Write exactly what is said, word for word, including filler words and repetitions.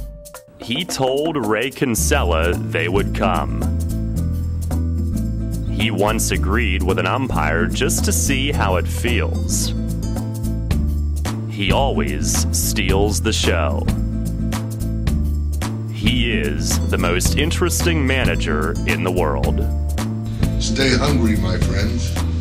He told Ray Kinsella they would come. He once agreed with an umpire just to see how it feels. He always steals the show. He is the most interesting manager in the world. Stay hungry, my friends.